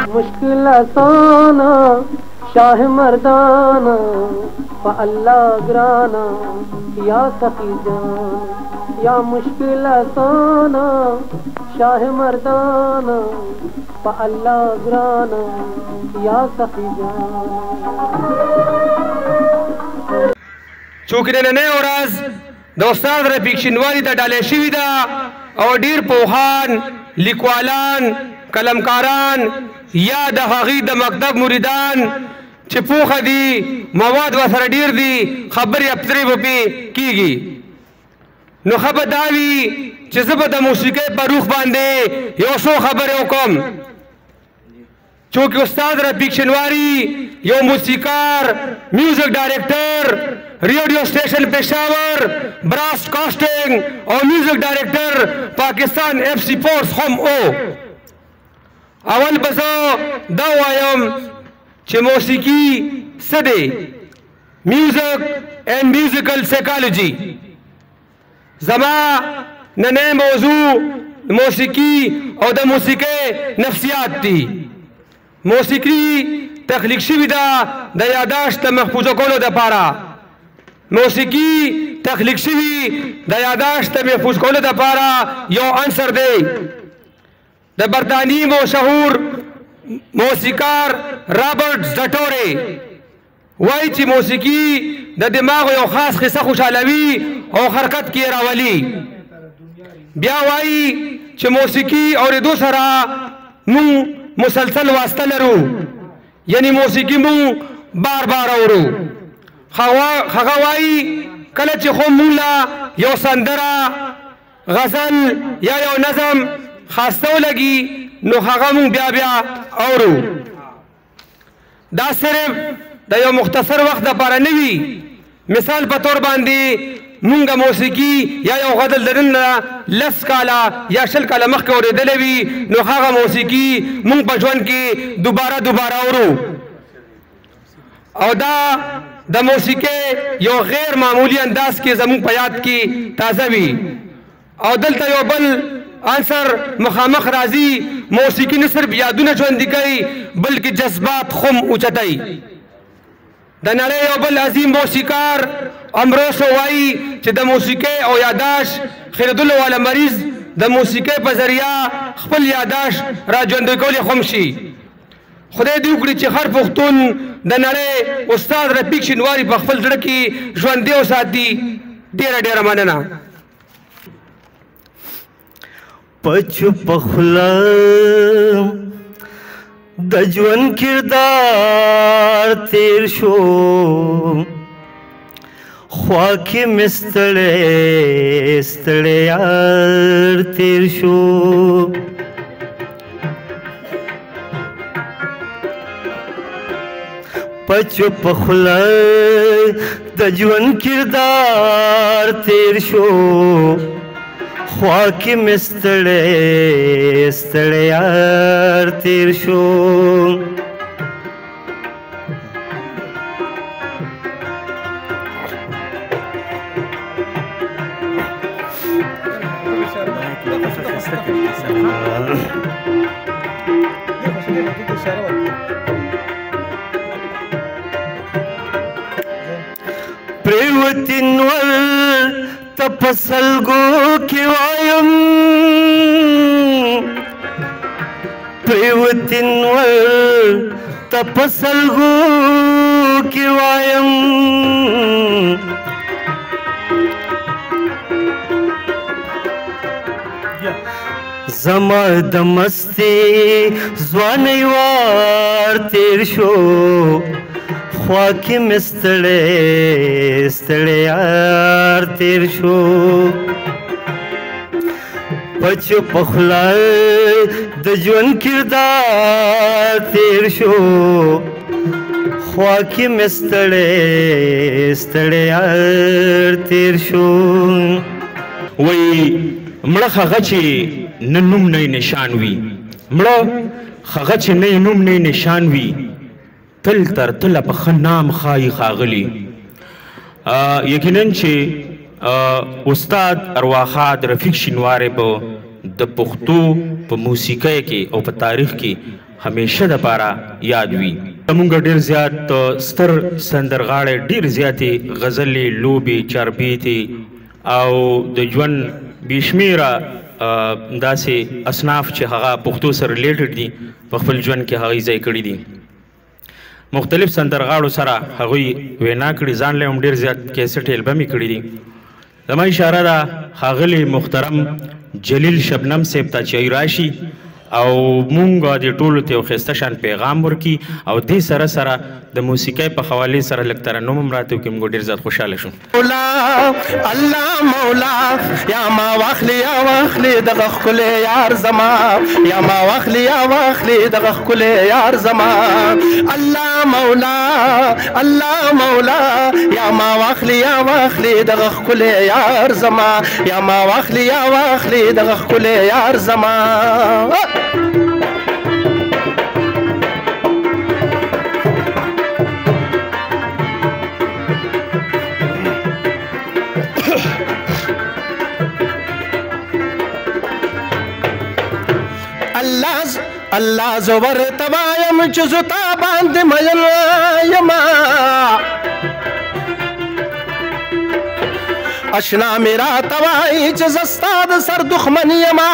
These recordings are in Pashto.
मुश्किल आसाना शाह मर्दाना अल्लाह ग्राना या सखी जान या मुश्किल आसाना शाह मर्दाना अल्लाह ग्राना या सखी जान। चूँकि नन्हे ورځ د استاد رفیق شینواري ته ډالۍ شوې ده او ډېر پوهان لیکوالان قلمکاران یا د هغې د مکتب مریدان چې پوهه دي مواد ورسره ډېر دي خبرې اترې به پې کېږي. نو ښه به دا وي چې زه به د موسیقۍ په روح باندې یو څو خبرې وکړم. چونکه استاد رفیق شینواري یو موسیقار میوزک ډایرکټر ریډیو سټیشن پېښور براډکاسټینګ او میوزک ډایرکټر پاکستان اف سی فورس هم او. اول به زه دا وایم چې موسیقي څه دی، میوزک اینڈ میوزیکل سایکالوجي. زما نننۍ موضوع موسیقي او د موسیقۍ نفسیات دي. موسیقي تخلیق شوې ده د یاداشت د محفوظه کولو دپاره. موسیقي تخلیق شوي د یاداشت د محفوظ کولو دپاره یو عنصر دی. د برطانیې مشهور موسیقار رابرټ زټوري وایي چې موسیقي د دماغ یو خاص حصه خوشحالوي او حرکت کې راولي. بیا وایي چې موسیقي اورېدو سره مونږ مسلسل واسطه لرو، یعنی موسیقي مونږ بار بار اورو. هغه وایي کله چې خو مونږ له یو سندره غزل یا یو نظم خاسته ولګي نو هغه مونږ بیا بیا اورو. دا صرف د یو مختصر وخت دپاره نه وي. مثال په طور باندې مونږ موسیقي یا یو غزل د نن نه 10 کاله یا 20 کاله مخکې اورېدلی وي نو هغه موسیقي مونږ په ژوند کې دوباره اورو. او دا د موسیقۍ یو غیر معمولی انداز کې زمونږ په یاد کې تازه وي. او دلته یو بل عنصر مخامخ راځي. موسیقي نه صرف یادونه ژوندي کوي بلکې جذبات خم اوچتوي. د نړۍ یو بل عظیم موسیقار امروسو وایي چې د موسیقۍ او یاداشت خیرېدلو والا مریض د موسیقۍ په ذریعه خپل یاداشت را ژوندی کولی هم شي. خدای دې وکړي چې هر پښتون د نړۍ استاد رفیق شینواري په خپل زړه کې ژوندی وساتي. ډېره مننه. پچپ خوله د ژوند کردار تیر شو خوا کې مې ستړی یار تیر شو. پچپ خوله د ژوند کردار تیر شو خوا کې مې ستړی یار تیر شو. پریوتی نور تپسلگو کی وایم پریوتی نور تپسلگو کی وایم زما د مستی ځوانۍ وار تیر شو خوا کې مې ستړی یار تیر شو. په چوپه خوله د ژوند کردار تیر شو خوا کې مې ستړی یار تیر شو. وایي مړه هغه چې نه نوم نه نشان وي، مړه هغه چې نه نوم نه نشان وي، تل تر تله په ښه نام ښایي ښاغلي. یقینا چې استاد ارواښاد رفیق شینواری په د پښتو په موسیقۍ کې او په تاریخ کې همیشه د پاره یاد وي. زمونږ ډېر زیات ستر سندرغاړی ډېر زیاتې غزلې لوبې چاربیتې او د ژوند بېشمېره داسې اصناف چې هغه پښتو سره ریلیټډ دي په خپل ژوند کې هغوی ځای کړي دي. مختلف سندرغاړو سره هغوی وینا کړي، ځان له هم ډېر زیات کیسټ البم یې کړي دي. زما اشاره ده ښاغلي محترم جلیل شبنم صاحب ته چې راشي او مونږ د ټولو ته یو ښایسته شان پیغام ورکړي او دې سره سره د موسیقۍ په حوالې سره لږ ترنم هم راته وکړي، موږ ډېر زیات خوشحاله شو. الله مولا یا ما واخلي یا واخلي دغه ښکلی یار زما، یا ما واخلي یا واخلي دغه ښکلی یار زما. الله مولا یا ما واخلي یا واخلي دغه ښکلی یار زما، یا ما واخلي یا واخلي دغه ښکلی یار زما. الله زور توایم چې زه تا باندې مین یما، اشنا مې راته وایي چې زه ستا د سر دښمن یما.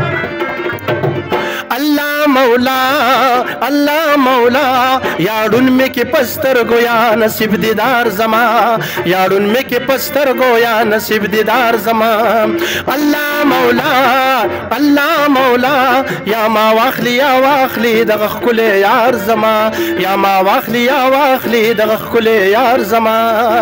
الله مولا یاړون مې کې پسترګو یا نصیب دیدار زما، یاړون مې کې پسترګو یا نصیب دیدار زما. الله مولا یا ما واخلي یا واخلي دغه ښکلی یار زما، یا ما واخلي یا واخلي دغه ښکلی یار زما.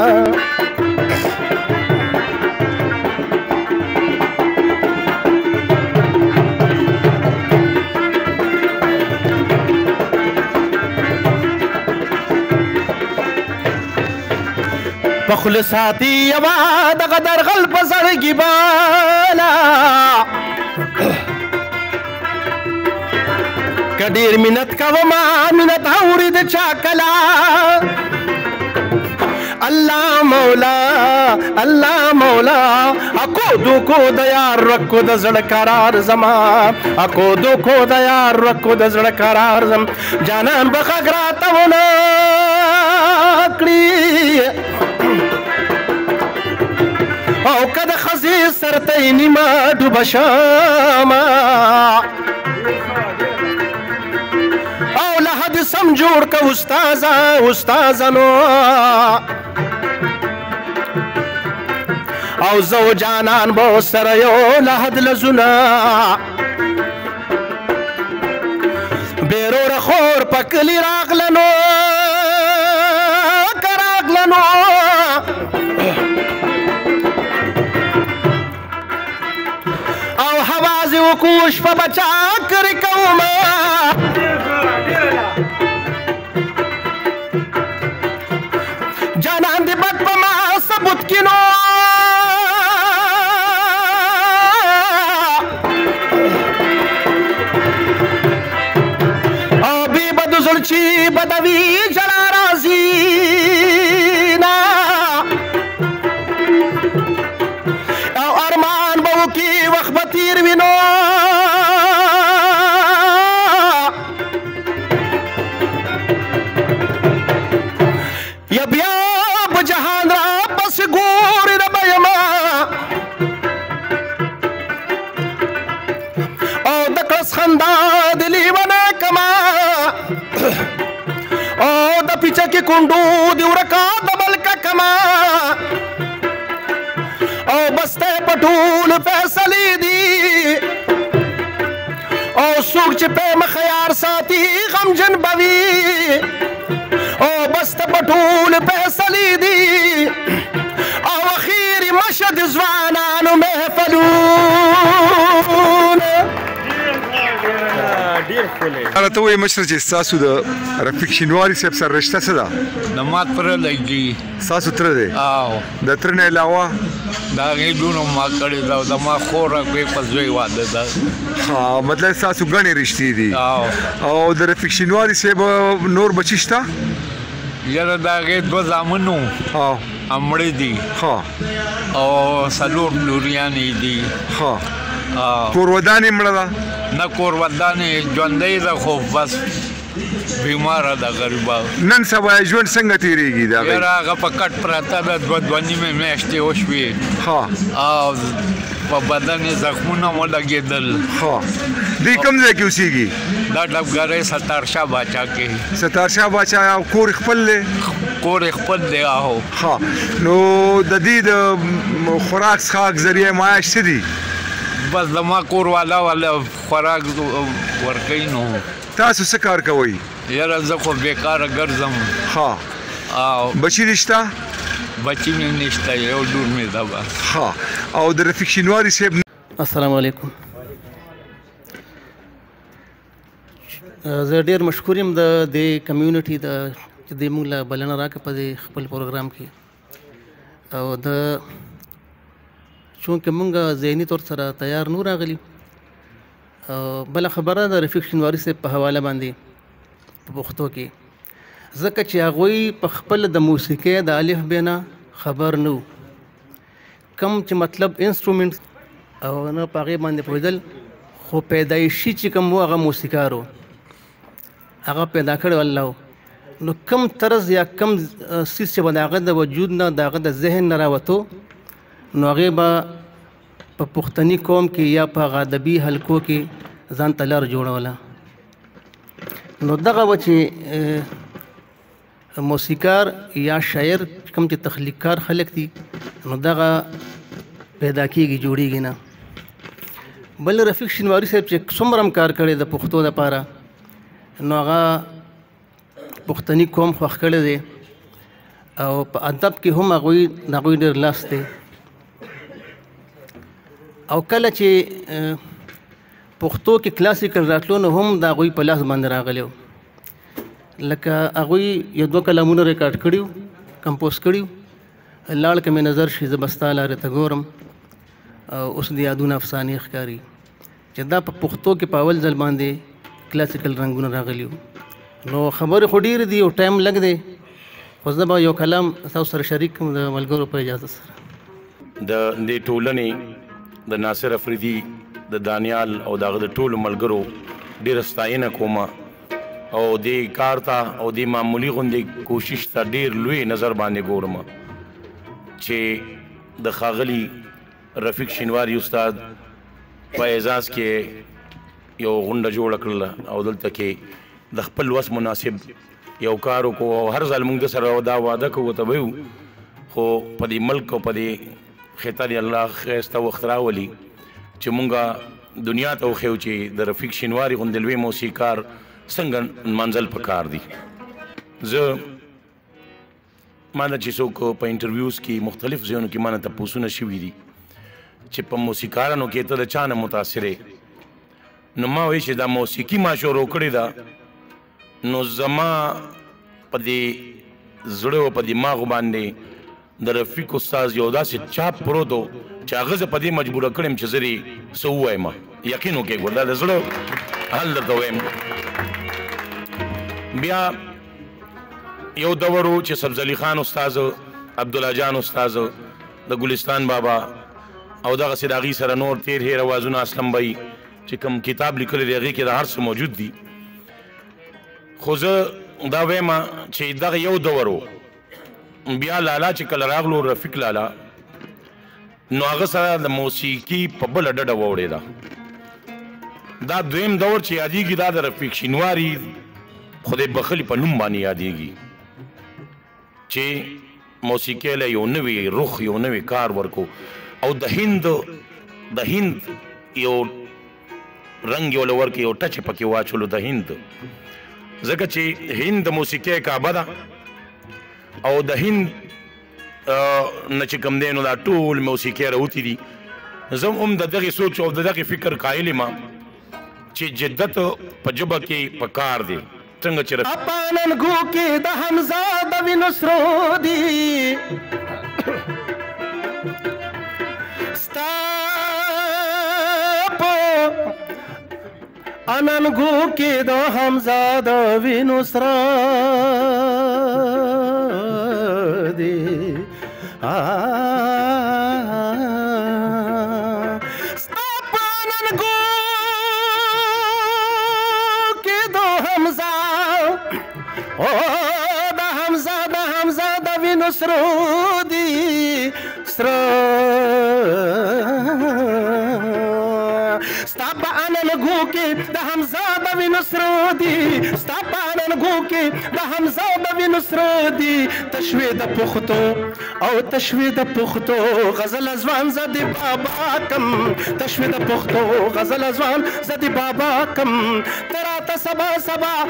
پخل ساتي یوا دغه درغل په زړګي بالا، که ډېر منت کومه منت اوري د چا کلا. الله مولا اکو دوکو د یار رکو د زړه قرار زما، اکو دوکو د یار رکو د زړه قرار زم. جانان به غږ راته ونه کړي او که د ښځې سرته نیمه ډوبه شمه، او له حد سم جوړ که استازنو، او زه و جانان به سره یو له حد لزونه. بیروره خور په کلي راغلنو که راغلنو، او حوازې وکو شپه به چاکرې کومه. جانان دې بد په ما ثبوت کینو، او بی بدو زړچی بدوي جلا راځي نه، او ارمان به وکي وخت به تیر وینو. یا بیا به جهان را پس ګورې د بیما، او د کړس خندا د لیونه کما، او د پیچکې کونډو د ورکا د ملکه کما، او بسته په ټول فیصلې دي، او څوک چې په مخه یار ساتي غمجن به وي، او بسته په ټول فیصلې دي، او اخیري مشهد ځوانانو محفلونه. ته وایې مشر چې ستاسو د رفیق شینواري صاحب سره رشته څه ده؟ د ما تره لګي. ستاسو تره دی؟ او د تره نه علاوه د هغې لوڼو ما کړې ده، د ما خور هغوی په زوی واده ده. مطلب ستاسو ګڼې رشتې دي. او د رفیق شینواري صاحب نور بچي شته؟ یاره د هغې دوه زامن وو، مړه دي، او څلور لوریانې دي. کور ودانې مړه ده؟ نه کور ودانې ژوندی ده خو بس بیماره ده غریبه. نن سبا ژوند څنګه تیریږي د هغې؟ یاره هغه په کټ پرته ده، دوه نیمې میاشتې وشوې او په بدن یې زخمونه ولګېدل. دوی کوم ځای کې اوسېږي؟ دا ډبګرۍ ستارشاه باچا کې. ستارشاه باچا کور خپل دی؟ کور یې خپل دی. ها نو د دې د خوراک څښاک ذریعه معاش څه دي؟ بس زما کور والا خوراک ورکوي. نو تاسو څه کار کوئ؟ یاره زه خو بېکاره ګرځم. بچي دې شته؟ بچی مې نشته، یو لور مې ده بس. او د رفیق شینواري صاحب؟ السلام علیکم. زه ډېر مشکور یم د دې کمیونټي د چې دوی موږ له بلنه راکړه په دې خپل پروګرام کې. او د چونکې موږ ذهني طور سره تیار نو راغلي. بله خبره د رفیق شینواري صاحب په حواله باندې په پښتو کې، ځکه چې هغوی په خپل د موسیقۍ د الف ب نه خبر نه و، کم چې مطلب انسټرومنټ او نه په هغې باندې پوهېدل، خو پیدایشي چې کوم و هغه موسیقار و، هغه پیدا کړی الله. نو کم طرز یا کم څیز چې به د هغه د وجود نه د هغه د ذهن نه راوتو، نو هغې به په پښتني قوم کې یا په هغه ادبي حلقو کې ځان ته لار جوړوله. نو دغه و چې موسیقار یا شاعر کوم چې تخلیقکار خلک دي، نو دغه پیدا کېږي، جوړېږي نه. بل رفیق شینواري صاحب چې څومره هم کار کړی د پښتو دپاره، نو هغه پښتني قوم خوښ کړی دی او په ادب کې هم د هغوی ډېر لاس دی. او کله چې پښتو کې کلاسیکل راتلو، نو هم د هغوی په لاس باندې راغلی و. لکه هغوی یو دوه کلامونه ریکارډ کړي وو، کمپوز کړي وو، لاړ که مې نظر شي زه به ستا لارې ته ګورم، او اوس د یادونه افسانې ښکاري، چې دا په پښتو کې په اول ځل باندې کلاسیکل رنګونه راغلي وو. نو خبرې خو ډېرې دي او ټایم لږ دی، خو زه به یو کلام تاسو سره شریک کړم د ملګرو په اجازه سره. د دې ټولنې د ناصر افریدي، د دانیال او دغه د ټولو ملګرو ډېره ستاینه کومه، او دې کار ته او دې معمولي غوندې کوشش ته ډېر لوی نظر باندې ګورم چې د ښاغلي رفیق شینواري استاد په اعزاز کې یو غونډه جوړه کړله، او دلته کې د خپل وس مناسب یو کار وکړو. او هر ځل موږ سره دا واده کوو ته به یو، خو په دې ملک او په دې خطه دې الله ښایسته وخت راولي چې مونږ دنیا ته وښیو چې د رفیق شینواري غوندې لوی موسیقار څنګه منزل په کار دي. زه ما نه چې څوک په انټرویوز کې مختلف ځایونو کې ما نه تپوسونه شوي دي چې په موسیقارانو کې ته د چا نه متاثر یې، نو ما وایي چې دا موسیقي ما شروع کړې ده، نو زما په دې زړه او په دماغ باندې د رفیق استاد یو داسې چاپ پروت و چې هغه زه په دې مجبوره کړم چې زه یې څه ووایم. یقین وکړئ ګور دا د زړه حال درته وایم. بیا یو دور و چې سبزعلي خان استاذ، عبدالله جان استاذ، د ګلستان بابا او دغسې د هغې سره نور تیر هیر اوازونه، اسلم بی چې کوم کتاب لیکلی دی هغې کې د هر څه موجود دي. خو زه دا وایم چې دغه یو دور و. بیا لالا چې کله راغلو، رفیق لالا، نو هغه سره د موسیقي په بله ډډه واوړېده. دا دویم دور چې یادېږي دا د رفیق شینواري خدای بخلي په نوم باندې یادېږي چې موسیقۍ له یو نوی رخ، یو نوی کار ورکو، او د هند یو رنګ یو له ورکې، یو ټچ پکې واچولو د هند، ځکه چې هند د موسیقۍ کعبه ده، او د هند نه چې کوم دی نو دا ټول موسیقۍ راوتي دي. زه هم د دغې سوچ او د دغې فکر قایل یم چې جدت په ژبه کې پکار دی. څنګه چې اپاننګو کې د حمزه د وینو سرو دي، ستا په اننګو کې د حمزه د وینو سرو دي، ستا په اننګو وینو سرو دی سرو ستا په اننګو کې د حمزه د وینو سرو دي ستا په اننګو کې د حمزه د وینو سرو دي تشوي د پختو او تشوي د پختو غزل ځوان زدي بابا کم تشوي د پختو غزل ځوان زدي بابا کم تراته سبا سبا